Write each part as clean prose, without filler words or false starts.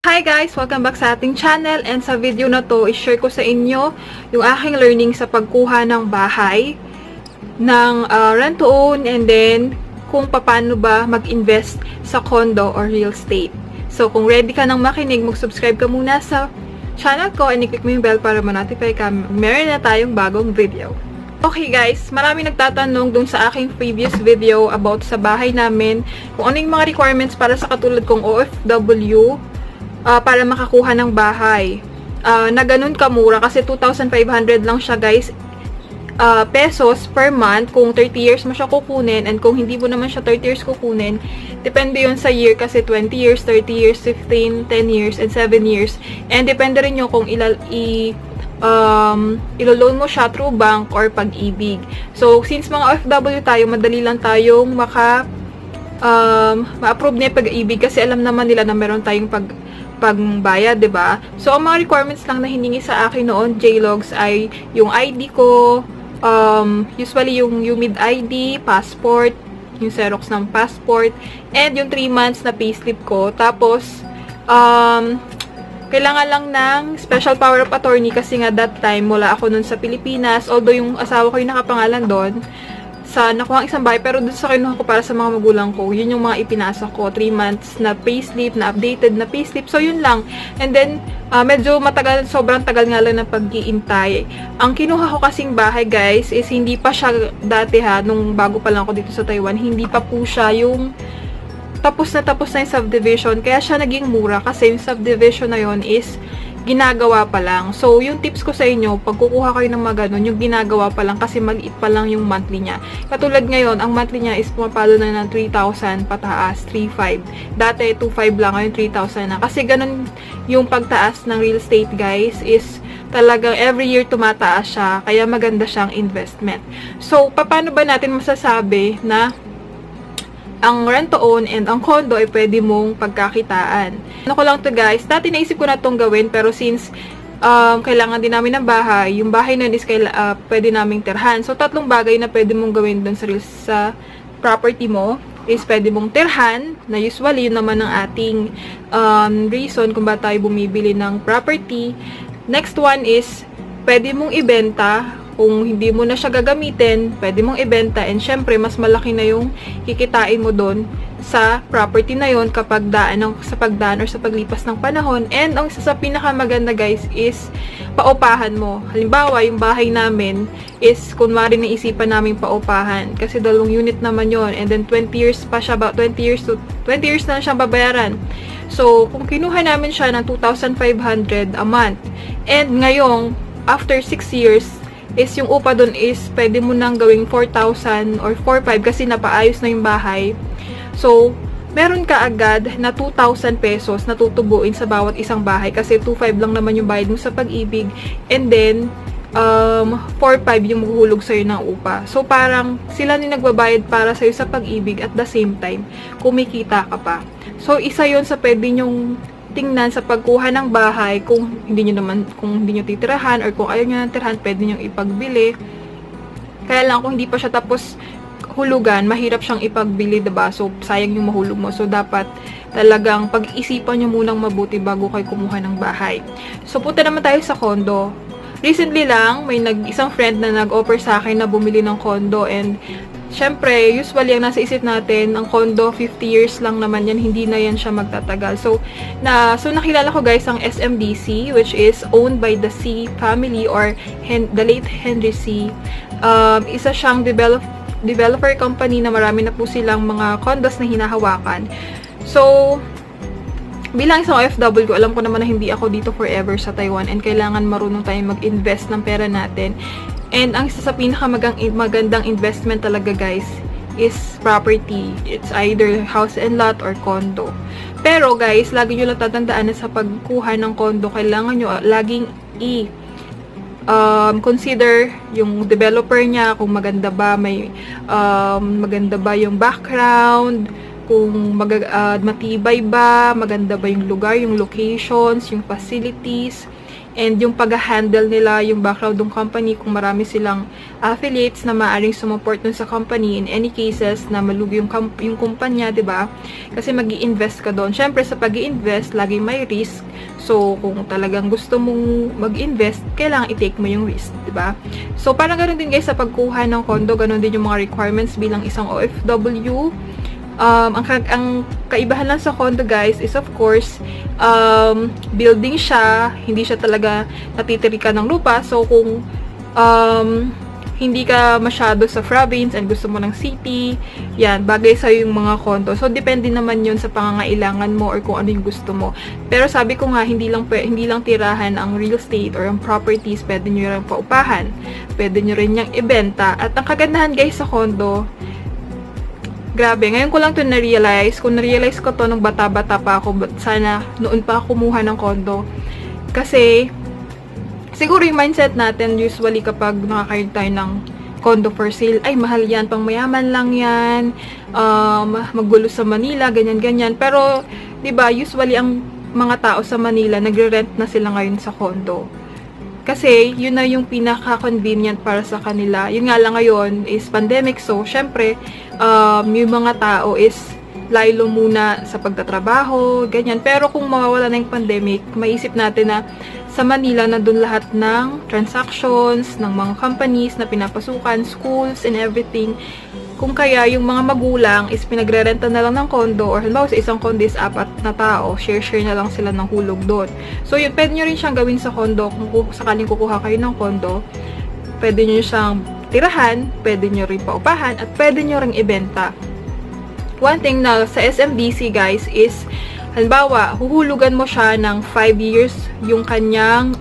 Hi guys! Welcome back sa ating channel, and sa video na to, i-share ko sa inyo yung aking learning sa pagkuha ng bahay, ng rent to own, and then kung paano ba mag-invest sa condo or real estate. So kung ready ka nang makinig, mag-subscribe ka muna sa channel ko and i-click mo yung bell para ma-notify ka. Meron na tayong bagong video. Okay guys, marami nagtatanong dun sa aking previous video about sa bahay namin, kung ano yung mga requirements para sa katulad kong OFW, para makakuha ng bahay. Na ganun kamura kasi 2,500 lang siya guys, pesos per month kung 30 years mo siya kukunin, and kung hindi mo naman siya 30 years kukunin, depende yun sa year kasi 20 years, 30 years, 15, 10 years, and 7 years. And depende rin yun kung ilo-loan mo siya through bank or Pag-ibig. So, since mga OFW tayo, madali lang tayong ma-approve na yung Pag-ibig kasi alam naman nila na meron tayong pagbayad, 'di ba? So, ang mga requirements lang na hiningi sa akin noon, JLogs, ay yung ID ko, usually yung UMID ID, passport, yung Xerox ng passport, and yung 3 months na payslip ko. Tapos, kailangan lang ng special power of attorney kasi nga that time, wala ako nun sa Pilipinas, although yung asawa ko yung nakapangalan doon, sa nakuha ang isang bahay, pero dun sa kinuha ko para sa mga magulang ko, yun yung mga ipinasa ko, 3 months na payslip, na updated na payslip, so yun lang. And then, medyo matagal, sobrang tagal nga lang ng pag-iintay. Ang kinuha ko kasing bahay guys, is hindi pa siya dati nung bago pa lang ako dito sa Taiwan, hindi pa po siya yung tapos na yung subdivision, kaya siya naging mura kasi yung subdivision na yun is ginagawa pa lang. So, yung tips ko sa inyo, pag kukuha kayo ng mga ganun, yung ginagawa pa lang kasi maliit pa lang yung monthly niya. Katulad ngayon, ang monthly niya is pumapalo na ng 3,000 pataas, 3,500. Dati, 2,500 lang, ngayon 3,000 na. Kasi ganun yung pagtaas ng real estate, guys, is talagang every year tumataas siya, kaya maganda siyang investment. So, paano ba natin masasabi na ang rent to own and ang condo ay pwede mong pagkakitaan? Ano ko lang to guys, dati naisip ko na itong gawin, pero since kailangan din namin ng bahay, yung bahay nun is pwede naming tirhan. So, 3 bagay na pwede mong gawin dun sa property mo is pwede mong tirhan, na usually yun naman ang ating reason kung ba tayo bumibili ng property. Next one is pwede mong ibenta. Kung hindi mo na siya gagamitin, pwede mong ibenta, and syempre, mas malaki na yung kikitain mo doon sa property na yon kapag sa pagdaan or sa paglipas ng panahon. And ang isa sa pinakamaganda guys is paupahan mo. Halimbawa, yung bahay namin is kunwari naisipan namin paupahan kasi 2 unit naman yon, and then 20 years pa siya, about 20 years na siyang babayaran. So, kung kinuha namin siya ng 2,500 a month, and ngayong after 6 years is yung upa dun is pwede mo nang gawing 4,000 or 4,500 kasi napaayos na yung bahay. So, meron ka agad na 2,000 pesos na tutubuin sa bawat isang bahay kasi 2,500 lang naman yung bayad mo sa Pag-ibig, and then 4,500 yung mahuhulog sa'yo ng upa. So, parang sila ni nagbabayad para sa'yo sa Pag-ibig, at the same time, kumikita ka pa. So, isa yun sa pwede nyong tingnan sa pagkuha ng bahay, kung hindi nyo titirahan or kung ayaw nyo nang tirahan, pwede nyo ipagbili. Kaya lang kung hindi pa siya tapos hulugan, mahirap siyang ipagbili, diba? So, sayang yung mahulog mo. So, dapat talagang pag-isipan nyo munang mabuti bago kayo kumuha ng bahay. So, punta naman tayo sa condo. Recently lang, may isang friend na nag-offer sa akin na bumili ng condo, and syempre, usually ang nasa isip natin, ang condo, 50 years lang naman yan, hindi na yan siya magtatagal. So nakilala ko guys ang SMDC, which is owned by the C family or the late Henry C. Isa siyang developer company na marami na po silang mga condos na hinahawakan. So, bilang isang OFW, alam ko naman na hindi ako dito forever sa Taiwan, and kailangan marunong tayong mag-invest ng pera natin. And ang isa sa pinakamagandang investment talaga guys is property. It's either house and lot or condo. Pero guys, lagi nyo lang tatandaan na sa pagkuha ng condo, kailangan nyo laging consider yung developer niya, kung maganda ba, maganda ba yung background, kung matibay ba, maganda ba yung lugar, yung locations, yung facilities, and yung pag-handle nila, yung background ng company, kung marami silang affiliates na maaaring sumuport dun sa company in any cases na malugi yung kumpanya, diba? Kasi mag-i-invest ka doon. Syempre, sa pag-i-invest, lagi may risk. So, kung talagang gusto mong mag-invest, kailangan i-take mo yung risk, diba? So, parang ganun din guys sa pagkuha ng condo, ganun din yung mga requirements bilang isang OFW. Ang kaibahan lang sa condo guys is of course, building siya, hindi siya talaga natitirikan ng lupa. So, kung hindi ka masyado sa province and gusto mo ng city, yan, bagay sa'yo yung mga condo. So, depende naman yun sa pangangailangan mo or kung ano yung gusto mo. Pero sabi ko nga, hindi lang tirahan ang real estate or ang properties, pwede nyo rin paupahan. Pwede nyo rin yung ibenta. At ang kagandahan guys sa condo, grabe, ngayon ko lang to na-realize. Kung na-realize ko to nung bata-bata pa ako, but sana noon pa ako kumuha ng condo. Kasi, siguro yung mindset natin, usually kapag nakakaroon tayo ng condo for sale, ay mahal yan, pang mayaman lang yan, magulo sa Manila, ganyan-ganyan. Pero, diba, usually ang mga tao sa Manila, nagre-rent na sila ngayon sa condo. Kasi, yun na yung pinaka-convenient para sa kanila. Yun nga lang ngayon is pandemic. So, syempre, yung mga tao is laylo muna sa pagtatrabaho, ganyan. Pero kung mawawala na yung pandemic, maisip natin na sa Manila na dun lahat ng transactions, ng mga companies na pinapasukan, schools, and everything. Kung kaya yung mga magulang is pinagre-renta na lang ng condo or halimbawa sa isang condo is 4 na tao, share-share na lang sila ng hulog doon. So yun, pwede nyo rin siyang gawin sa condo kung sakaling kukuha kayo ng condo. Pwede nyo siyang tirahan, pwede nyo rin paupahan, at pwede nyo rin ibenta. One thing na sa SMDC guys is, halimbawa, huhulugan mo siya ng 5 years yung kanyang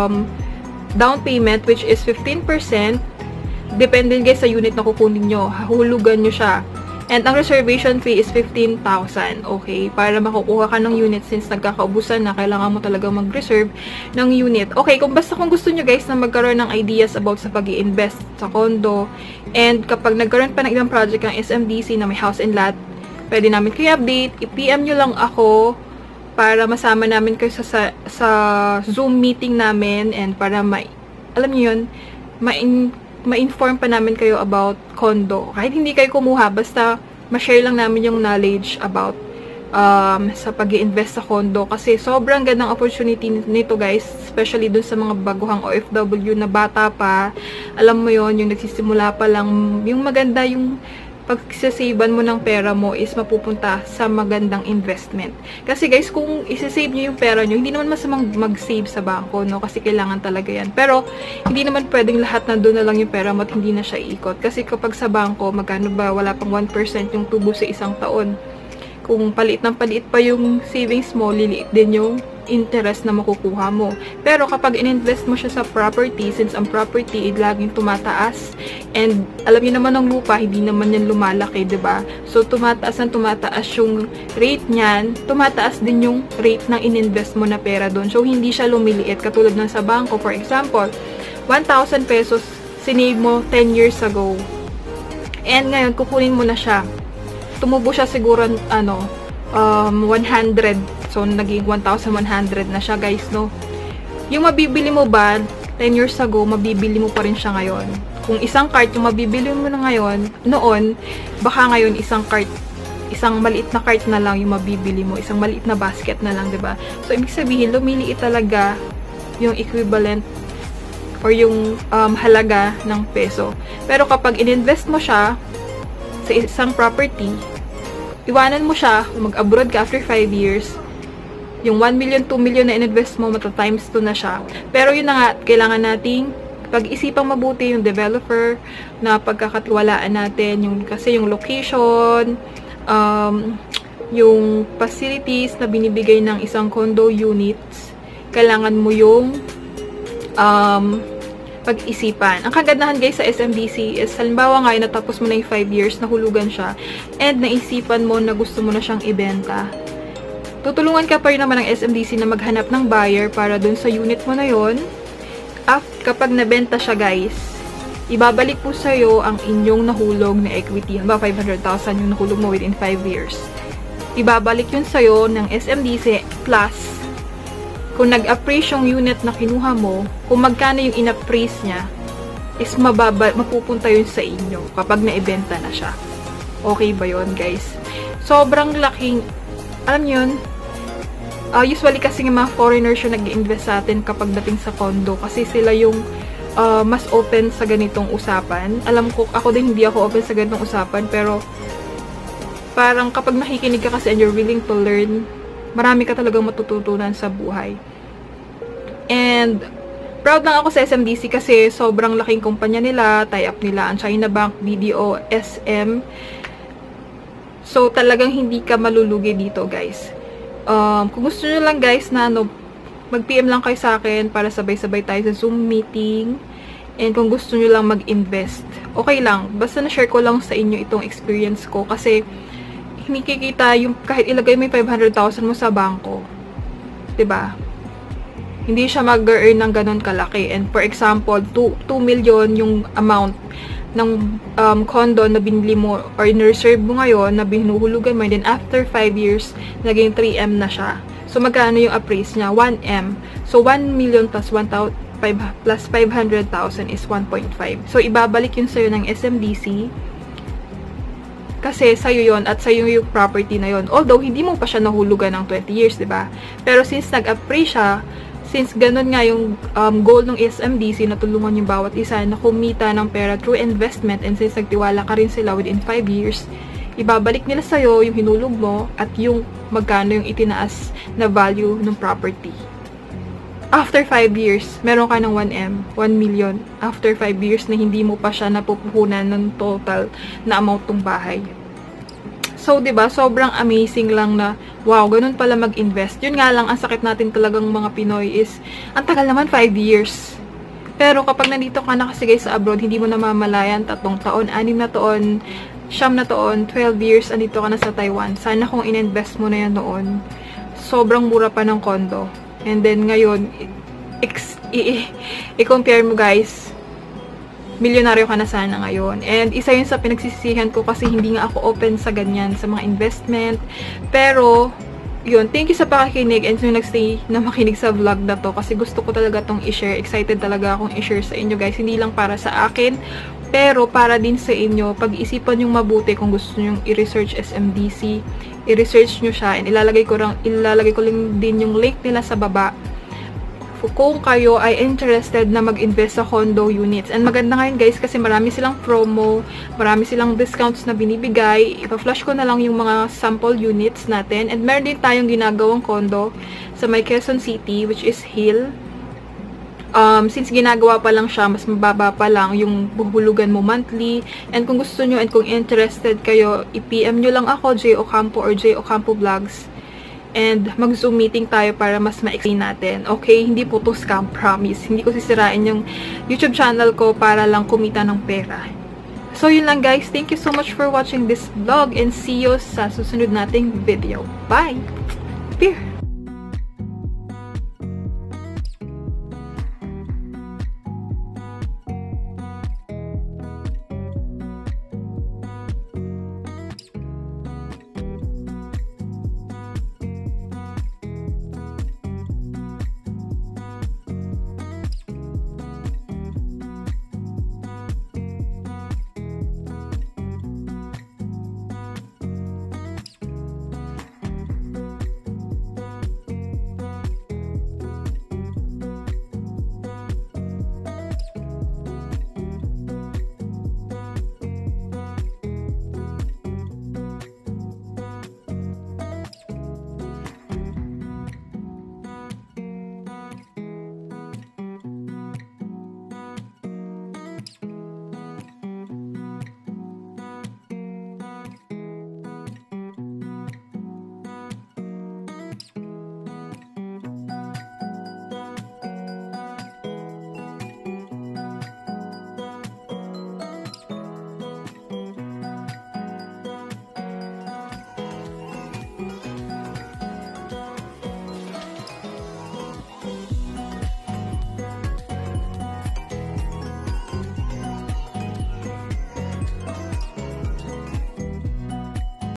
down payment which is 15%. Depende guys sa unit na kukunin nyo. Hahulugan nyo siya. And ang reservation fee is 15,000. Okay? Para makukuha ka ng unit since nagkakaubusan na, kailangan mo talaga mag-reserve ng unit. Okay, kung gusto nyo guys na magkaroon ng ideas about sa pag-i-invest sa condo, and kapag nagkaroon pa ng ibang project ng SMDC na may house and lot, pwede namin kayo update. I-PM nyo lang ako para masama namin kayo sa Zoom meeting namin, and para alam nyo yun, ma-inform pa namin kayo about condo. Kahit hindi kayo kumuha, basta ma-share lang namin yung knowledge about sa pag-i-invest sa condo. Kasi sobrang gandang opportunity nito guys, especially dun sa mga baguhang OFW na bata pa. Alam mo yon, yung nagsisimula pa lang, yung maganda yung pagsasavean mo ng pera mo is mapupunta sa magandang investment. Kasi guys, kung isasave nyo yung pera nyo, hindi naman masamang mag-save sa bangko, no? Kasi kailangan talaga yan. Pero, hindi naman pwedeng lahat na doon na lang yung pera mo at hindi na siya ikot. Kasi kapag sa bangko, magkano ba? Wala pang 1% yung tubo sa isang taon. Kung paliit ng paliit pa yung savings mo, liliit din yung interest na makukuha mo. Pero kapag in-invest mo siya sa property, since ang property laging tumataas, and alam niyo naman ng lupa, hindi naman yan lumalaki, diba? So, tumataas yung rate niyan, tumataas din yung rate ng in-invest mo na pera doon. So, hindi siya lumiliit. Katulad ng sa bangko, for example, 1,000 pesos sinave mo 10 years ago. And ngayon, kukunin mo na siya. Tumubo siya siguro, 100. So, naging 1,100 na siya, guys, no? Yung mabibili mo ba, 10 years ago, mabibili mo pa rin siya ngayon. Kung isang cart, yung mabibili mo na ngayon, noon, baka ngayon isang maliit na cart na lang yung mabibili mo. Isang maliit na basket na lang, diba? So, ibig sabihin, lumiliit talaga yung equivalent or yung halaga ng peso. Pero kapag in-invest mo siya sa isang property, iwanan mo siya, mag-abroad ka after 5 years, yung 1 million, 2 million na in-invest mo, mata-times 2 na siya. Pero yun na nga, kailangan nating pag-isipang mabuti yung developer na pagkakatiwalaan natin, kasi yung location, yung facilities na binibigay ng isang condo units, kailangan mo yung pag-isipan. Ang kagandahan guys sa SMDC is, halimbawa ngayon natapos mo na yung 5 years, nahulugan siya, and naisipan mo na gusto mo na siyang ibenta. Tutulungan ka pa rin naman ng SMDC na maghanap ng buyer para dun sa unit mo na yon. Kapag nabenta siya guys, ibabalik po sa'yo ang inyong nahulog na equity. Halimbawa 500,000 yung nahulog mo within 5 years. ibabalik yun sa'yo ng SMDC plus kung nag-appraise yung unit na kinuha mo, kung magkano yung in-appraise niya, is mapupunta yun sa inyo kapag naibenta na siya. Okay ba yun, guys? Sobrang laking, alam yun, usually kasi yung mga foreigners yung nag-invest sa atin kapag dating sa condo kasi sila yung mas open sa ganitong usapan. Alam ko, ako din hindi ako open sa ganitong usapan, pero parang kapag nakikinig ka kasi and you're willing to learn, marami ka talagang matututunan sa buhay. And proud lang ako sa SMDC kasi sobrang laking kumpanya nila, tie-up nila ang China Bank, BDO, SM. So talagang hindi ka malulugi dito, guys. Kung gusto nyo lang, guys, na mag-PM lang kayo sa akin para sabay-sabay tayo sa Zoom meeting. And kung gusto nyo lang mag-invest, okay lang. Basta na-share ko lang sa inyo itong experience ko kasi hindi kikita yung kahit ilagay mo yung 500,000 mo sa bangko. 'Di ba? Hindi siya mag-earn ng ganun kalaki. And for example, 2 million yung amount ng condo na binili mo or in-reserve mo ngayon na binuhulugan mo, and then after 5 years, naging 3M na siya. So, magkano yung appraise niya? 1M. So, 1 million plus 500,000 is 1.5. So, ibabalik yun sa'yo ng SMDC kasi sa'yo yun at sa'yo yung property na yun. Although, hindi mo pa siya nahulugan ng 20 years, diba? Pero since nag-appraise siya, since ganun nga yung goal ng SMDC na tulungan yung bawat isa na kumita ng pera through investment, and since nagtiwala ka rin sila within 5 years, ibabalik nila sa'yo yung hinulog mo at yung magkano yung itinaas na value ng property. After 5 years, meron ka ng 1M, 1 million. After 5 years na hindi mo pa siya napupuhunan ng total na amount ng bahay. So, diba, sobrang amazing lang na, wow, ganun pala mag-invest. Yun nga lang, ang sakit natin talagang mga Pinoy is, ang tagal naman 5 years. Pero kapag nandito ka nakasigay sa abroad, hindi mo namamalayan 3 taon, 6 na taon, 9 na taon, 12 years, andito ka na sa Taiwan. Sana kung in-invest mo na yan noon, sobrang mura pa ng condo. And then ngayon, i-compare mo, guys, milyonaryo ka na sana ngayon. And isa yun sa pinagsisisihan ko kasi hindi nga ako open sa ganyan, sa mga investment. Pero, yun, thank you sa pakikinig and so nagstay na makinig sa vlog na to kasi gusto ko talaga tong i-share. Excited talaga akong i-share sa inyo, guys. Hindi lang para sa akin, pero para din sa inyo. Pag-isipan yung mabuti kung gusto nyo i-research SMDC. I-research nyo siya and ilalagay ko lang din yung link nila sa baba kung kayo ay interested na mag-invest sa condo units. And maganda ngayon, guys, kasi marami silang promo, marami silang discounts na binibigay. Ipa-flash ko na lang yung mga sample units natin. And meron din tayong ginagawang condo sa may Quezon City, which is Hill. Since ginagawa pa lang siya, mas mababa pa lang yung buhulugan mo monthly. And kung gusto nyo and kung interested kayo, i-PM nyo lang ako, J. Ocampo or J. Ocampo Vlogs. And mag-Zoom meeting tayo para mas ma-explain natin. Okay? Hindi po to scam, promise. Hindi ko sisirain yung YouTube channel ko para lang kumita ng pera. So, yun lang, guys. Thank you so much for watching this vlog and see you sa susunod nating video. Bye! Peace!